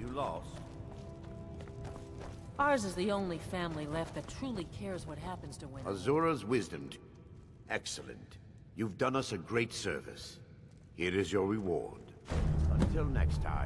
You lost? Ours is the only family left that truly cares what happens to women. Azura's wisdom. Excellent. You've done us a great service. Here is your reward. Until next time.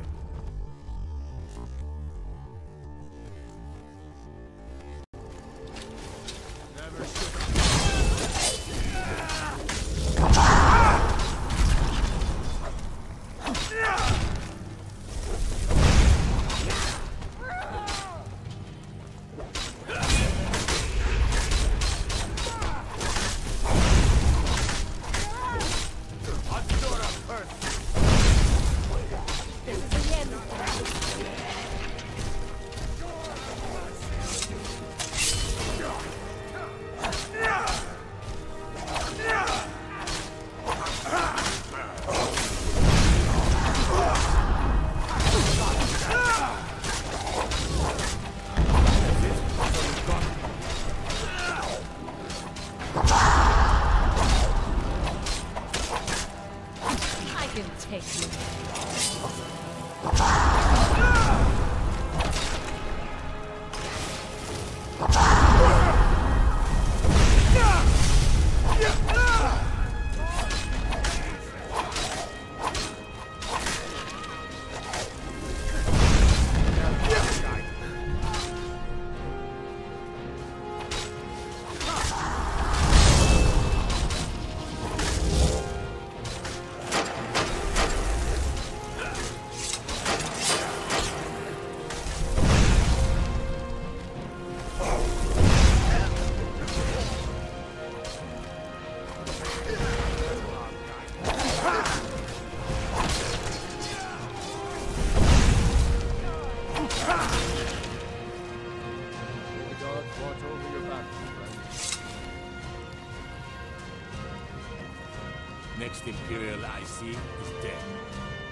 Next Imperial I see is dead.